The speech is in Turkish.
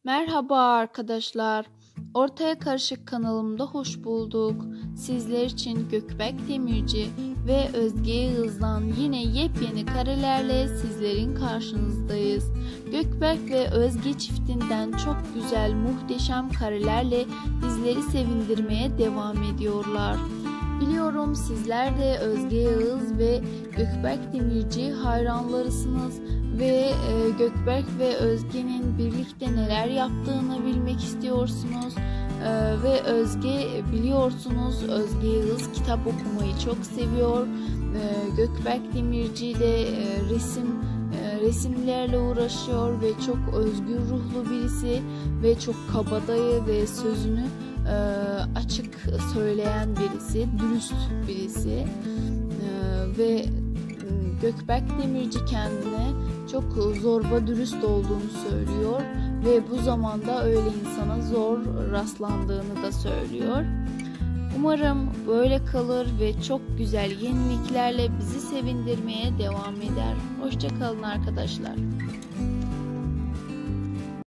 Merhaba arkadaşlar. Ortaya Karışık kanalımda hoş bulduk. Sizler için Gökberk Demirci ve Özge Yağız'dan yine yepyeni karelerle sizlerin karşınızdayız. Gökberk ve Özge çiftinden çok güzel, muhteşem karelerle bizleri sevindirmeye devam ediyorlar. Biliyorum sizler de Özge Yağız ve Gökberk Demirci hayranlarısınız ve Gökberk ve Özge'nin birlikte neler yaptığını bilmek istiyorsunuz. Ve Özge, biliyorsunuz, Özge Yağız kitap okumayı çok seviyor. Gökberk Demirci de resimlerle uğraşıyor ve çok özgür ruhlu birisi ve çok kabadayı ve sözünü açık söyleyen birisi, dürüst birisi. Ve Gökberk Demirci kendine çok zorba dürüst olduğunu söylüyor ve bu zamanda öyle insana zor rastlandığını da söylüyor. Umarım böyle kalır ve çok güzel yeniliklerle bizi sevindirmeye devam eder. Hoşça kalın arkadaşlar.